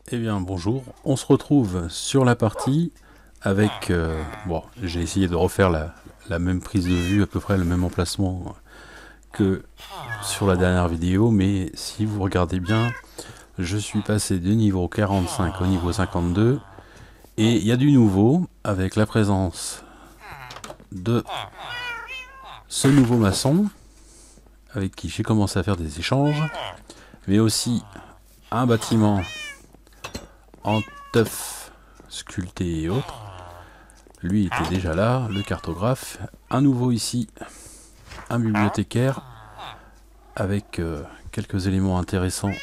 Eh bien bonjour, on se retrouve sur la partie avec... bon, j'ai essayé de refaire la même prise de vue, à peu près le même emplacement que sur la dernière vidéo, mais si vous regardez bien, je suis passé du niveau 45 au niveau 52, et il y a du nouveau avec la présence de ce nouveau maçon, avec qui j'ai commencé à faire des échanges, mais aussi un bâtiment en teuf sculpté et autres. Lui était déjà là, le cartographe. Un nouveau ici, un bibliothécaire, avec quelques éléments intéressants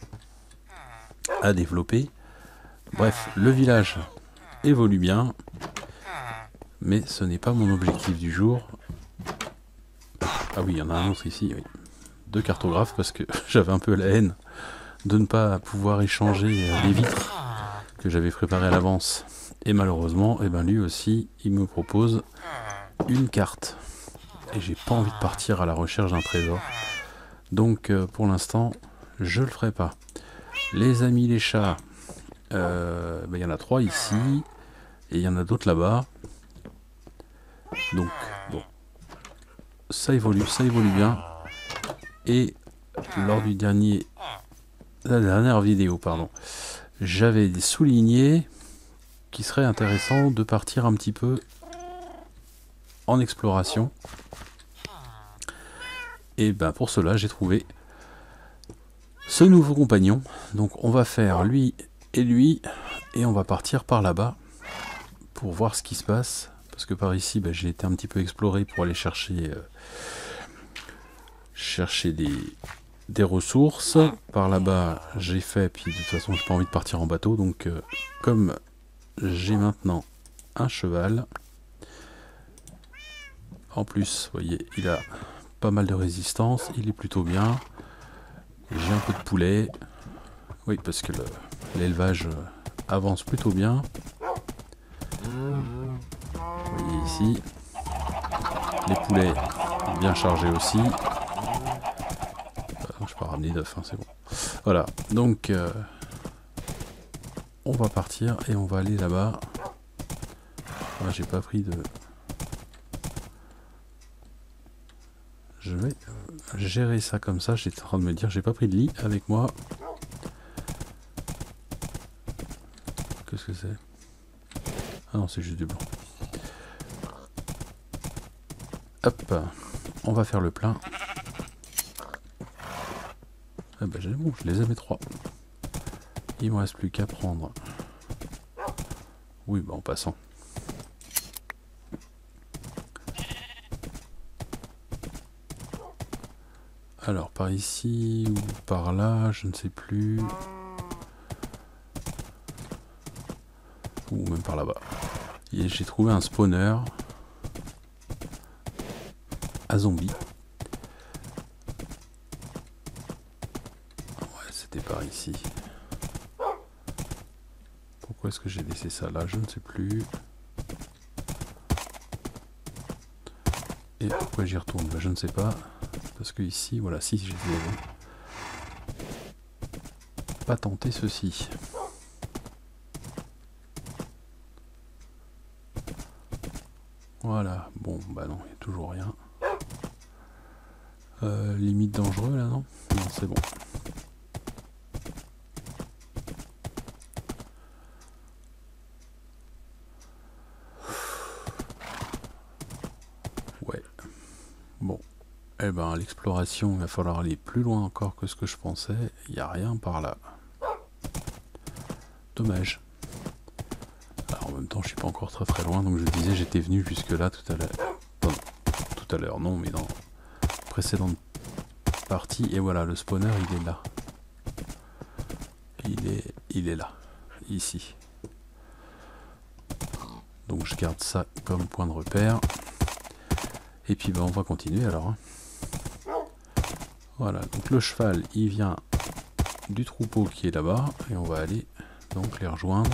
à développer. Bref, le village évolue bien, mais ce n'est pas mon objectif du jour. Ah oui, il y en a un autre ici, oui. Deux cartographes, parce que j'avais un peu la haine de ne pas pouvoir échanger les vitres que j'avais préparées à l'avance. Et malheureusement, eh ben lui aussi, il me propose une carte. Et j'ai pas envie de partir à la recherche d'un trésor. Donc pour l'instant, je le ferai pas. Les amis les chats, il y en a 3 ici, et il y en a d'autres là-bas. Donc bon, ça évolue bien. Et lors du la dernière vidéo, pardon, j'avais souligné qu'il serait intéressant de partir un petit peu en exploration. Et ben pour cela, j'ai trouvé ce nouveau compagnon. Donc on va faire lui, et on va partir par là-bas pour voir ce qui se passe. Parce que par ici, j'ai été un petit peu exploré pour aller chercher des ressources. Par là-bas, j'ai fait, puis de toute façon, j'ai pas envie de partir en bateau. Donc comme j'ai maintenant un cheval, en plus, vous voyez, il a pas mal de résistance, il est plutôt bien. J'ai un peu de poulet. Oui, parce que l'élevage avance plutôt bien. Vous voyez ici, les poulets bien chargés aussi. Je peux ramener 9, hein, c'est bon. Voilà, donc on va partir et on va aller là-bas. Ah, j'ai pas pris de... Je vais gérer ça comme ça. J'étais en train de me dire, j'ai pas pris de lit avec moi. Qu'est-ce que c'est? Ah non, c'est juste du blanc. Hop, on va faire le plein. Ah bah bon, je les ai mes 3. Il me reste plus qu'à prendre. Oui, bah en passant. Alors, par ici ou par là, je ne sais plus. Ou même par là-bas. Et j'ai trouvé un spawner à zombies. Ouais, c'était par ici. Pourquoi est-ce que j'ai laissé ça là? Je ne sais plus. Et pourquoi j'y retourne? Je ne sais pas. Parce que ici, voilà, si j'ai pas tenté ceci. Voilà, bon, bah non, il n'y a toujours rien. Limite dangereux là, non? Non, c'est bon. Ouais. Bon. Eh ben, l'exploration, il va falloir aller plus loin encore que ce que je pensais. Il n'y a rien par là. Dommage. Alors, en même temps, je suis pas encore très loin, donc je disais, j'étais venu jusque là tout à l'heure. Pardon, tout à l'heure, non, mais dans la précédente partie. Et voilà, le spawner, il est là. Il est là, ici. Donc je garde ça comme point de repère. Et puis on va continuer alors. Voilà, donc le cheval, il vient du troupeau qui est là-bas. Et on va aller donc les rejoindre.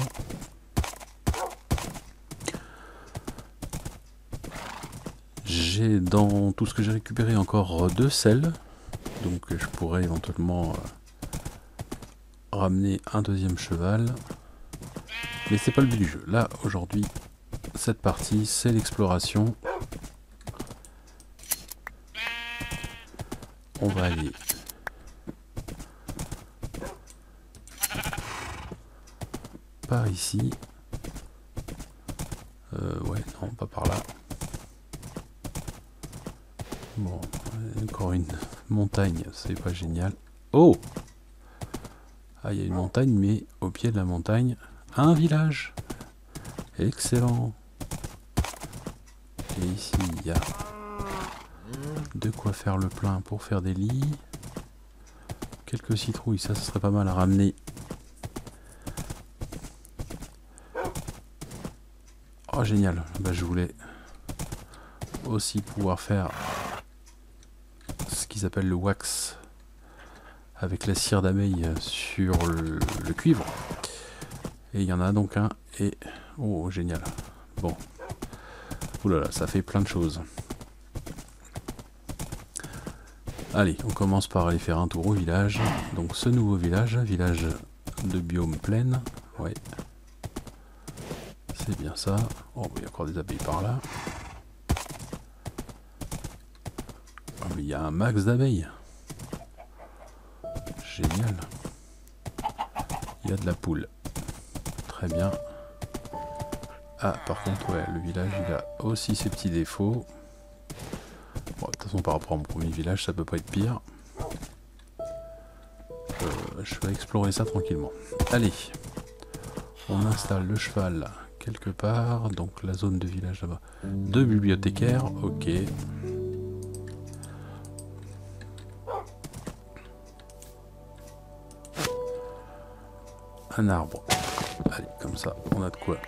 J'ai dans tout ce que j'ai récupéré encore 2 sels. Donc je pourrais éventuellement ramener un deuxième cheval. Mais c'est pas le but du jeu. Là, aujourd'hui, cette partie, c'est l'exploration. On va aller par ici. Ouais, non, pas par là. Bon, encore une montagne, c'est pas génial. Oh! Ah, il y a une montagne, mais au pied de la montagne, un village. Excellent. Et ici, il y a de quoi faire le plein pour faire des lits. Quelques citrouilles, ça serait pas mal à ramener. Oh, génial. Bah, je voulais aussi pouvoir faire ce qu'ils appellent le wax avec la cire d'abeille sur le cuivre. Et il y en a donc un. Et oh, génial. Bon. Oulala, ça fait plein de choses. Allez, on commence par aller faire un tour au village. Donc ce nouveau village, village de biome plaine. Ouais. C'est bien ça. Oh, il y a encore des abeilles par là. Oh, mais il y a un max d'abeilles. Génial. Il y a de la poule. Très bien. Ah, par contre, ouais, le village, il a aussi ses petits défauts. Bon, de toute façon, par rapport à mon premier village, ça peut pas être pire. Je vais explorer ça tranquillement. Allez, on installe le cheval quelque part. Donc la zone de village là-bas. 2 bibliothécaires, ok. Un arbre. Allez, comme ça, on a de quoi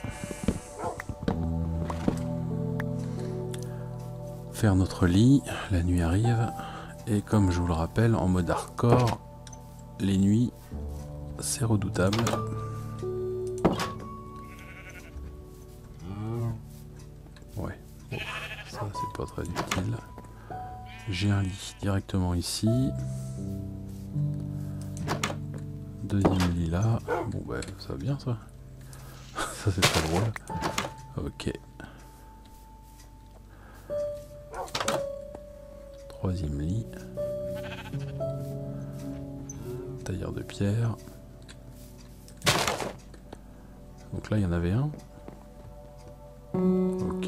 faire notre lit. La nuit arrive. Et comme je vous le rappelle, en mode hardcore, les nuits, c'est redoutable. Ouais, bon, ça c'est pas très utile. J'ai un lit directement ici. Deuxième lit là. Bon bah ça va bien ça. Ça c'est très drôle. Ok. Troisième lit. Tailleur de pierre. Donc là il y en avait un. Ok.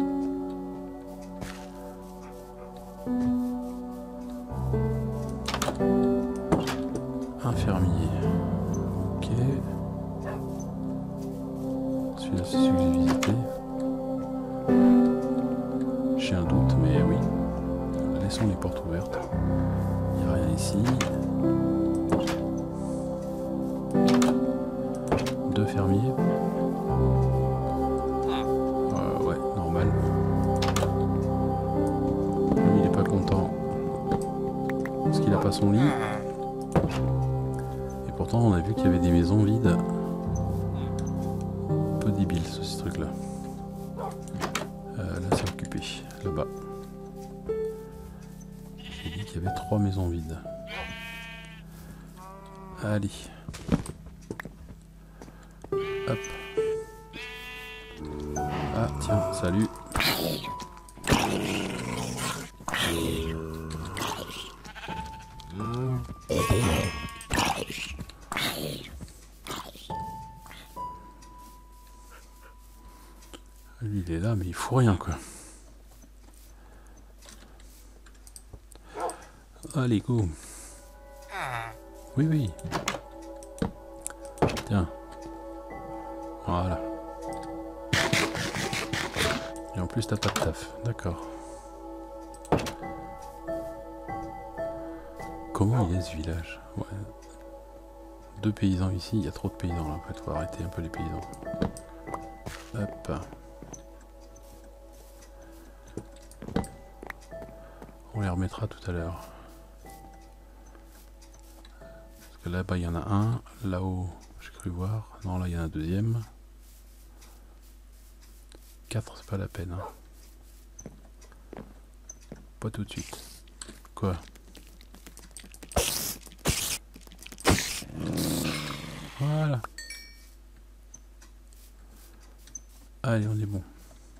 Un fermier. Ok. Celui-là c'est celui que j'ai visité. J'ai un doute, mais oui. Laissons les portes ouvertes. Il n'y a rien ici. 2 fermiers. Ouais, normal. Lui, il est pas content. Parce qu'il n'a pas son lit. Et pourtant, on a vu qu'il y avait des maisons vides. Un peu débile, ce truc-là. Là, c'est occupé. Là-bas. J'ai dit qu'il y avait 3 maisons vides. Allez. Hop. Ah tiens, salut. Lui il est là mais il fout rien quoi. Allez go. Oui oui. Tiens. Voilà. Et en plus t'as pas de taf, d'accord. Comment il est ce village? Ouais. 2 paysans ici, il y a trop de paysans là en fait, faut arrêter un peu les paysans. Hop. On les remettra tout à l'heure. Parce que là-bas il y en a un, là-haut j'ai cru voir, non là il y en a un deuxième. 4 c'est pas la peine. Hein. Pas tout de suite. Quoi? Voilà. Allez, on est bon.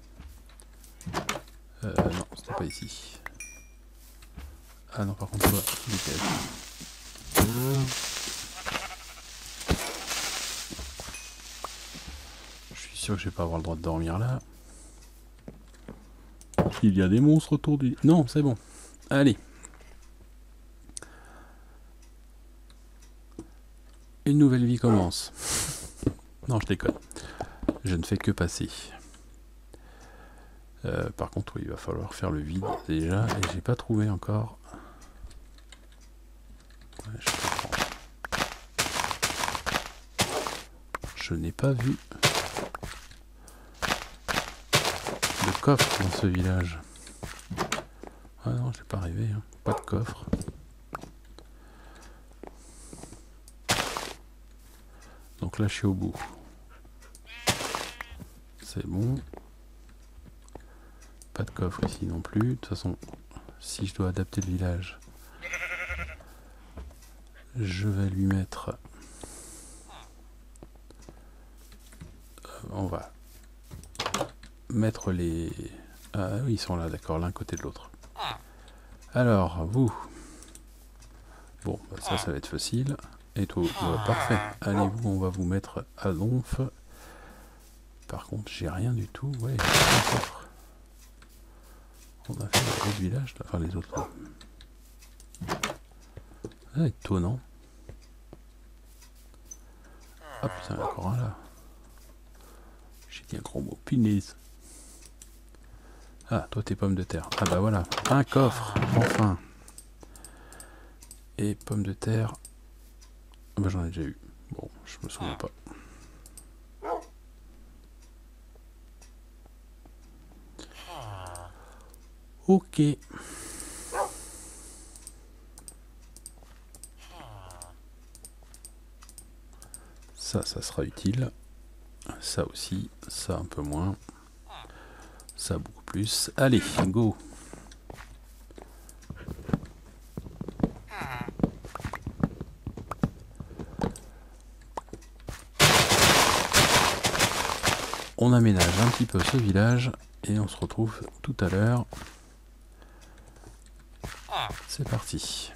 Non, c'était pas ici. Ah non, par contre, toi, dégage. Je suis sûr que je vais pas avoir le droit de dormir là. Il y a des monstres autour du... Non, c'est bon. Allez. Une nouvelle vie commence. Non, je déconne. Je ne fais que passer. Par contre, oui, il va falloir faire le vide déjà. Et j'ai pas trouvé encore... Ouais, je comprends. Je n'ai pas vu de coffre dans ce village. Ah non, j'ai pas rêvé. Hein. Pas de coffre. Donc là, je suis au bout. C'est bon. Pas de coffre ici non plus. De toute façon, si je dois adapter le village, je vais lui mettre... on va mettre les... Ah oui, ils sont là, d'accord, l'un côté de l'autre. Alors, vous... Bon, bah ça, ça va être facile. Et toi, parfait. Allez, vous, on va vous mettre à donf. Par contre, j'ai rien du tout. Ouais, j'ai un coffre. On a fait les autres villages, enfin les autres... Ah, étonnant. Ah putain, il y en a encore un là. J'ai dit un gros mot, punaise. Ah, toi tes pommes de terre. Ah bah voilà, un coffre, enfin. Et pommes de terre. Ah bah j'en ai déjà eu. Bon, je me souviens pas. Ok. Ça sera utile. Ça aussi, ça un peu moins. Ça beaucoup plus. Allez, go. On aménage un petit peu ce village et on se retrouve tout à l'heure. C'est parti.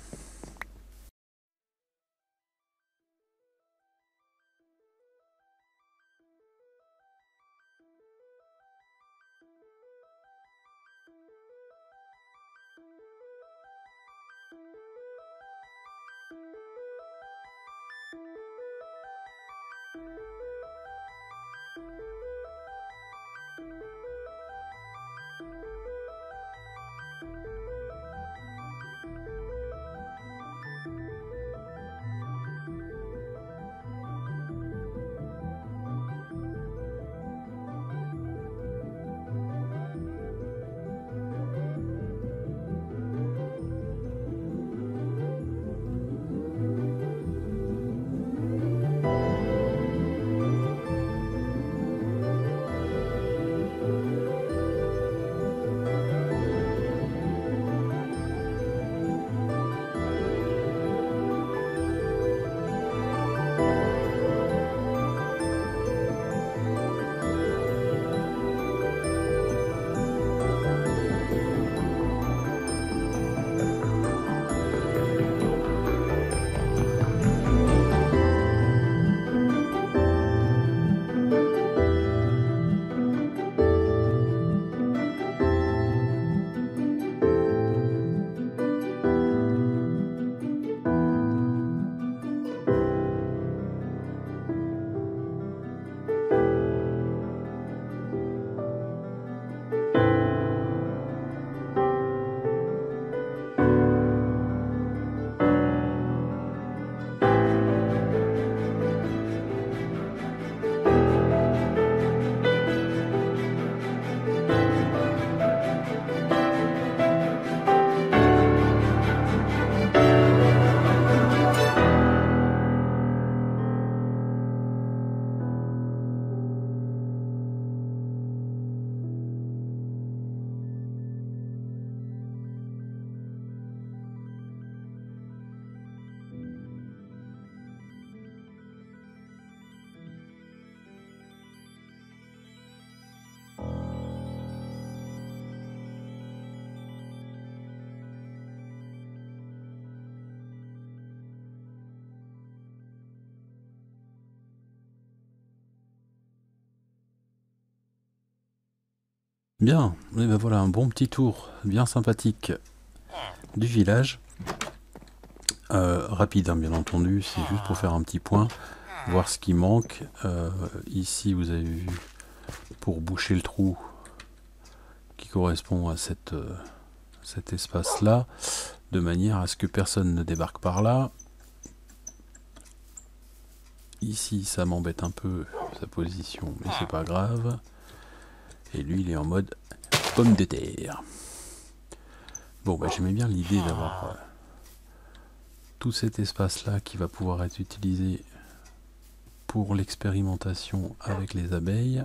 Bien, et ben voilà un bon petit tour bien sympathique du village. Rapide hein, bien entendu, c'est juste pour faire un petit point, voir ce qui manque. Ici vous avez vu pour boucher le trou qui correspond à cet espace là, de manière à ce que personne ne débarque par là. Ici ça m'embête un peu sa position, mais c'est pas grave. Et lui il est en mode pomme de terre. Bon bah j'aimais bien l'idée d'avoir tout cet espace là qui va pouvoir être utilisé pour l'expérimentation avec les abeilles.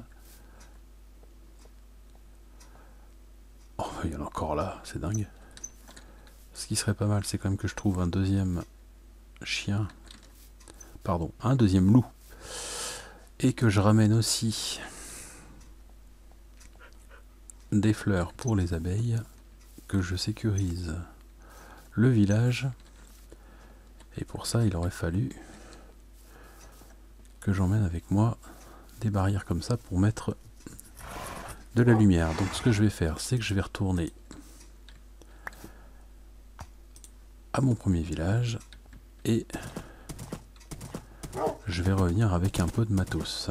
Oh, il y en a encore là, c'est dingue. Ce qui serait pas mal, c'est quand même que je trouve un deuxième chien, pardon, un deuxième loup, et que je ramène aussi des fleurs pour les abeilles, que je sécurise le village, et pour ça il aurait fallu que j'emmène avec moi des barrières comme ça pour mettre de la lumière. Donc ce que je vais faire, c'est que je vais retourner à mon premier village et je vais revenir avec un peu de matos.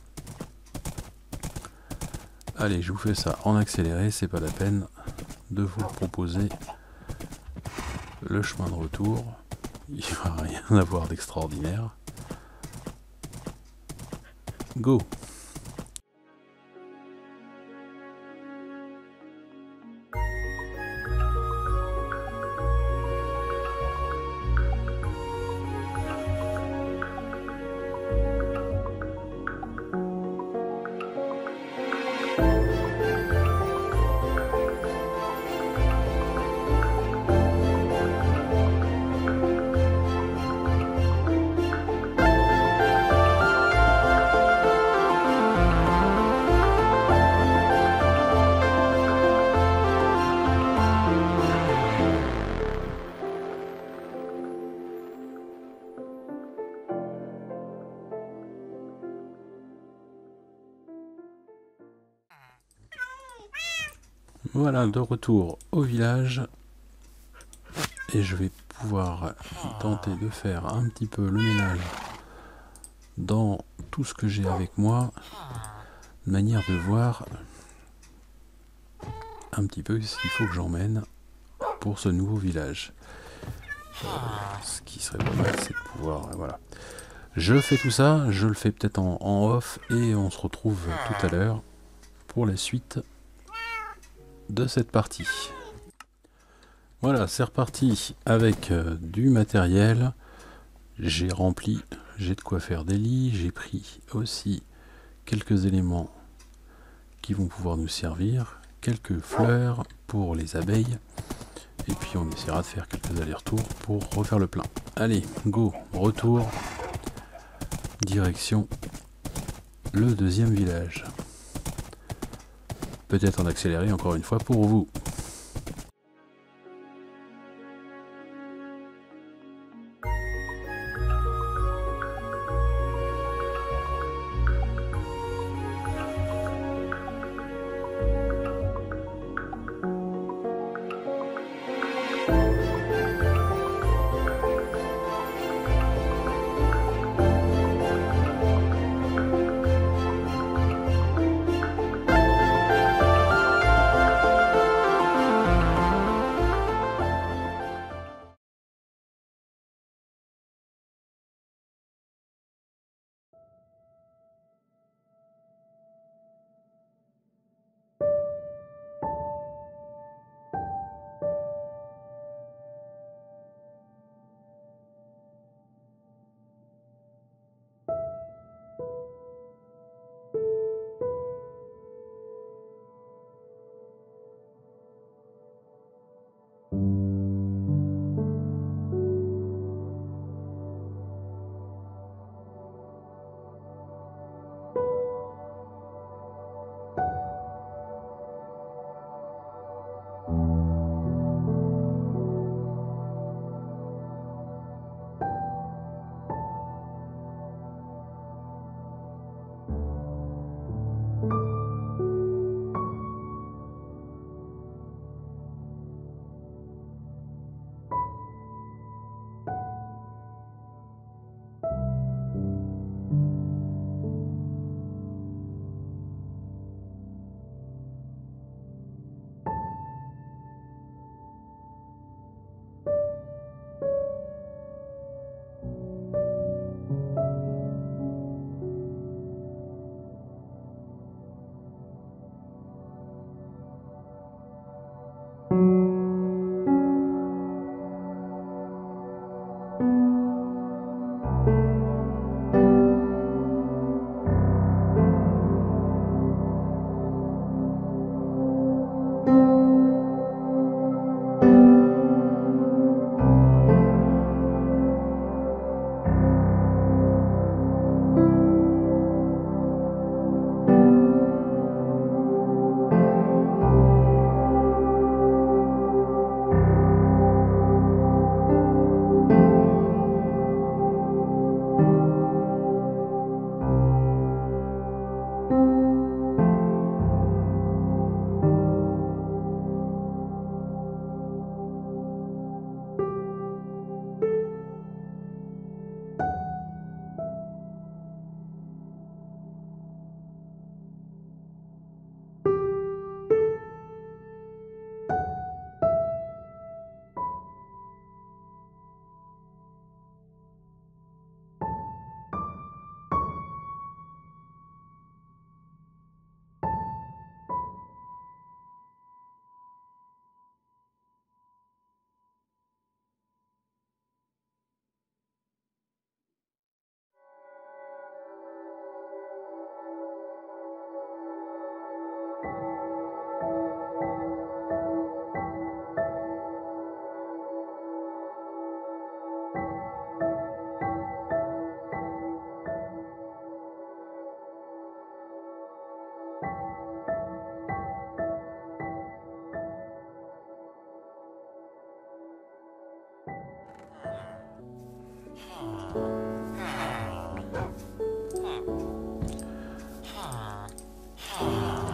Allez, je vous fais ça en accéléré, c'est pas la peine de vous le proposer. Le chemin de retour, il ne va rien avoir d'extraordinaire. Go! Voilà, de retour au village, et je vais pouvoir tenter de faire un petit peu le ménage dans tout ce que j'ai avec moi, de manière de voir un petit peu ce qu'il faut que j'emmène pour ce nouveau village. Ce qui serait pas mal, c'est de pouvoir... voilà. Je fais tout ça, je le fais peut-être en off, et on se retrouve tout à l'heure pour la suite de cette partie. Voilà, c'est reparti avec du matériel. J'ai rempli, j'ai de quoi faire des lits, j'ai pris aussi quelques éléments qui vont pouvoir nous servir, quelques fleurs pour les abeilles, et puis on essaiera de faire quelques allers-retours pour refaire le plein. Allez, go, retour, direction le deuxième village. Peut-être en accéléré encore une fois pour vous.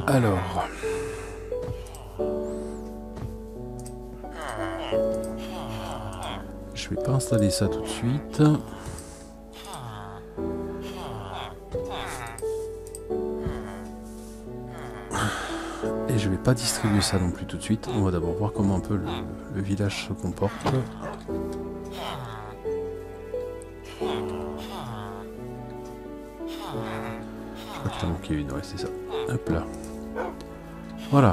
Alors... je vais pas installer ça tout de suite. Et je vais pas distribuer ça non plus tout de suite. On va d'abord voir comment un peu le village se comporte. Je crois qu'il en manquait une, ouais c'est ça. Hop là. Voilà.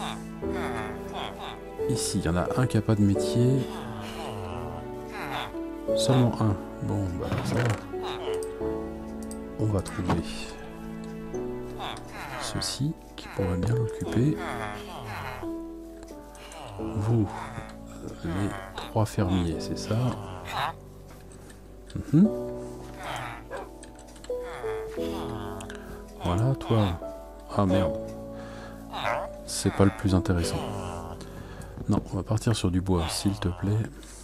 Ici, il y en a un qui n'a pas de métier. Seulement un. Bon, bah ça va. On va trouver ceci qui pourrait bien l'occuper. Vous, les 3 fermiers, c'est ça. Voilà, toi. Ah merde. C'est pas le plus intéressant. Non, on va partir sur du bois, s'il te plaît.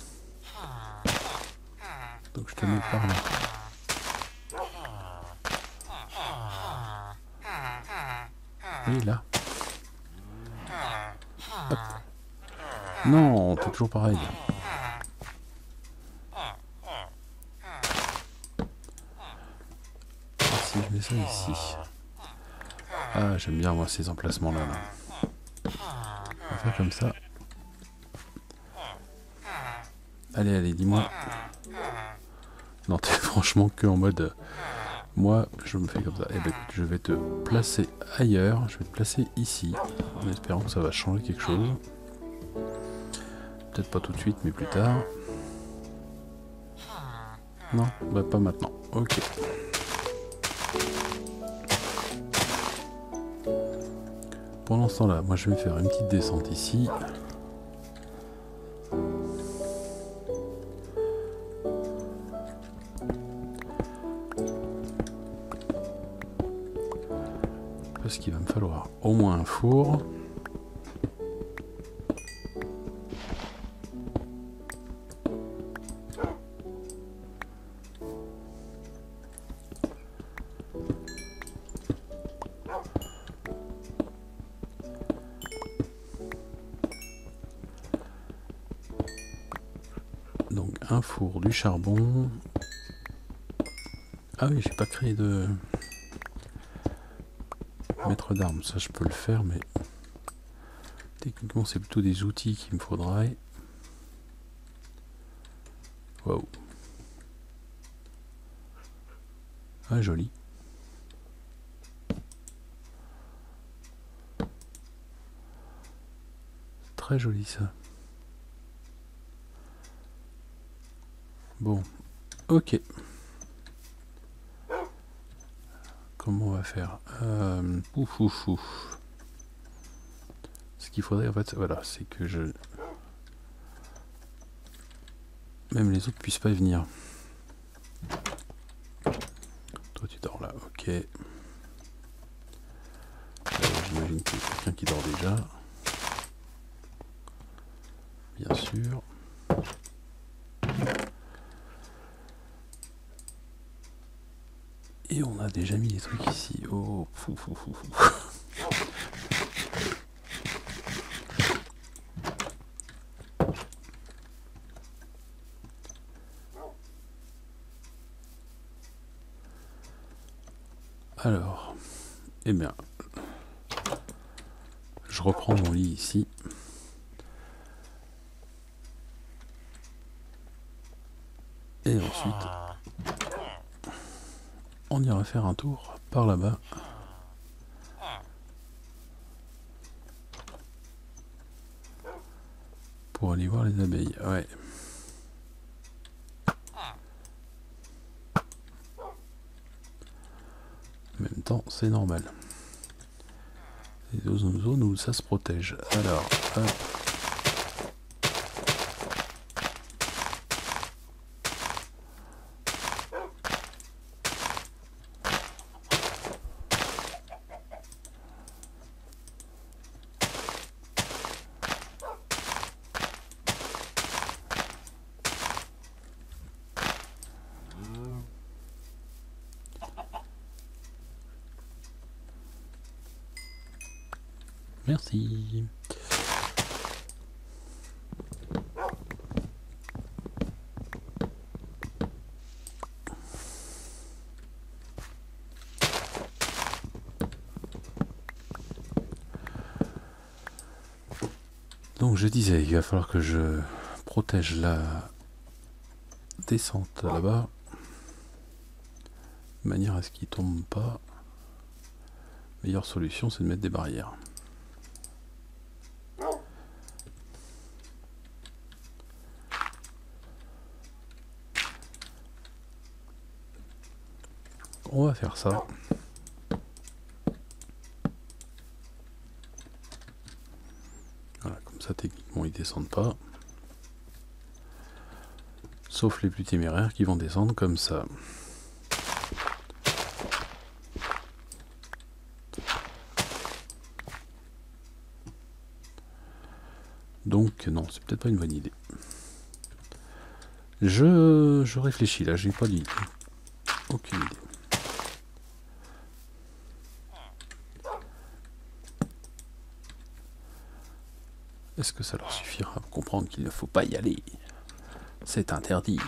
Donc je te mets par là. Et là. Hop. Non, t'es toujours pareil. Si je mets ça ici. Ah, j'aime bien moi ces emplacements-là. On va faire comme ça. Allez, allez, dis-moi. Non, t'es franchement que en mode... moi, je me fais comme ça. Eh ben, je vais te placer ailleurs. Je vais te placer ici. En espérant que ça va changer quelque chose. Peut-être pas tout de suite, mais plus tard. Non, bah pas maintenant. Ok. Pendant ce temps-là, moi je vais faire une petite descente ici. Parce qu'il va me falloir au moins un four. Donc un four, du charbon. Ah oui, j'ai pas créé de maître d'armes, ça je peux le faire, mais techniquement c'est plutôt des outils qu'il me faudrait. Waouh. Ah joli. Très joli ça. Bon, ok. Comment on va faire ouf, ouf, ouf. Ce qu'il faudrait en fait, voilà, c'est que je... même les autres puissent pas y venir. Toi tu dors là, ok. J'imagine qu'il y a quelqu'un qui dort déjà. Bien sûr. Et on a déjà mis des trucs ici. Oh, fou, fou, fou, fou. Alors, eh bien, je reprends mon lit ici. Et ensuite, on ira faire un tour par là-bas. Pour aller voir les abeilles, ouais. En même temps, c'est normal. C'est dans une zone où ça se protège. Alors, hop. Merci. Donc je disais, il va falloir que je protège la descente là-bas, de manière à ce qu'il tombe pas. Meilleure solution, c'est de mettre des barrières. On va faire ça. Voilà, comme ça techniquement ils descendent pas. Sauf les plus téméraires qui vont descendre comme ça. Donc non, c'est peut-être pas une bonne idée. Je réfléchis là, j'ai pas d'idée. Aucune idée. Est-ce que ça leur suffira pour comprendre qu'il ne faut pas y aller? C'est interdit.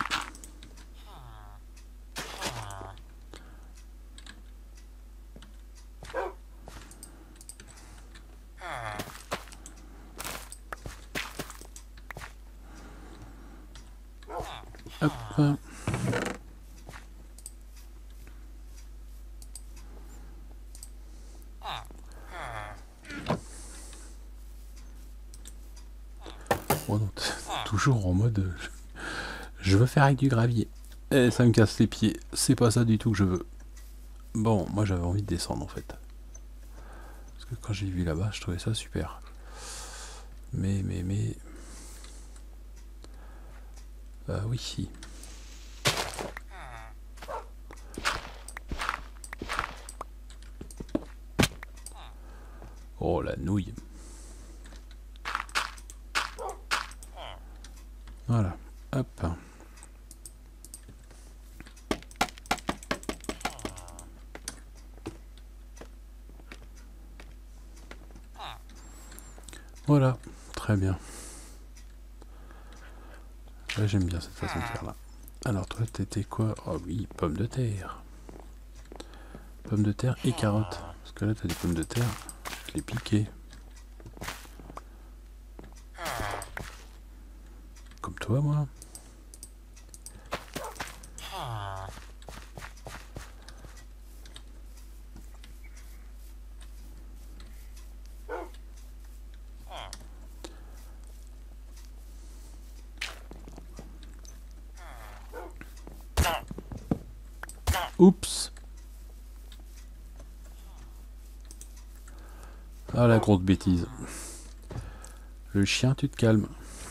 Hop. Oh non, toujours en mode je veux faire avec du gravier. Et ça me casse les pieds. C'est pas ça du tout que je veux. Bon, moi j'avais envie de descendre en fait. Parce que quand j'ai vu là-bas, je trouvais ça super. Mais... oui, si. Oh la nouille. Voilà. Hop. Voilà. Très bien. Là j'aime bien cette façon de faire là. Alors toi t'étais quoi? Oh oui, pommes de terre. Pommes de terre et carottes. Parce que là t'as des pommes de terre. Je l'ai piqué. Comme toi moi. Oups. Ah la grosse bêtise. Le chien, tu te calmes.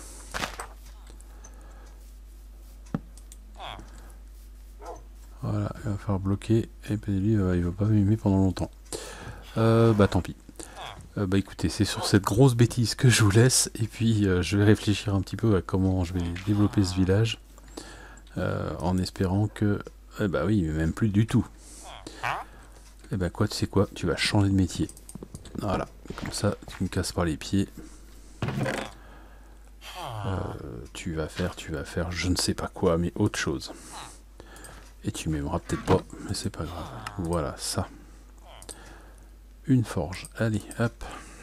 Voilà, il va falloir bloquer. Et puis lui, il va pas m'aimer pendant longtemps. Bah tant pis. Bah écoutez, c'est sur cette grosse bêtise que je vous laisse. Et puis je vais réfléchir un petit peu à comment je vais développer ce village. En espérant que... bah oui, mais même plus du tout. Et bah quoi, tu sais quoi, tu vas changer de métier. Voilà, comme ça, tu me casses pas les pieds. Tu vas faire je ne sais pas quoi, mais autre chose. Et tu m'aimeras peut-être pas, mais c'est pas grave. Voilà, ça. Une forge. Allez, hop.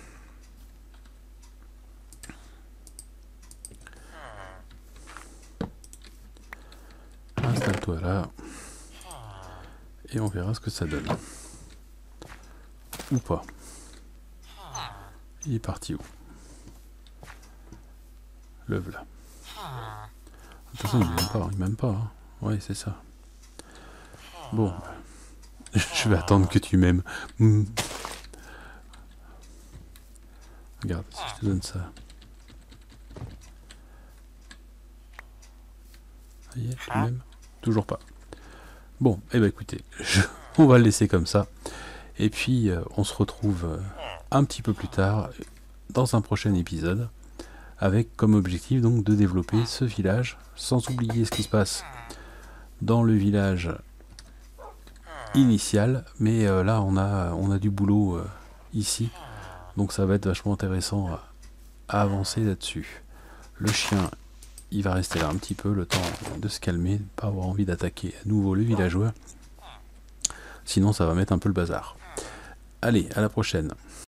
Installe-toi là. Et on verra ce que ça donne. Ou pas. Il est parti où? Le voilà. Attention, il m'aime pas. Hein. Ouais, c'est ça. Bon. Je vais attendre que tu m'aimes. Regarde, si je te donne ça. Ça y est, tu m'aimes? Toujours pas. Bon, eh ben écoutez, on va le laisser comme ça. Et puis, on se retrouve un petit peu plus tard, dans un prochain épisode, avec comme objectif donc de développer ce village, sans oublier ce qui se passe dans le village initial. Mais là, on a du boulot ici, Donc ça va être vachement intéressant à avancer là-dessus. Le chien, il va rester là un petit peu, le temps de se calmer, de ne pas avoir envie d'attaquer à nouveau le villageois. Sinon ça va mettre un peu le bazar. Allez, à la prochaine.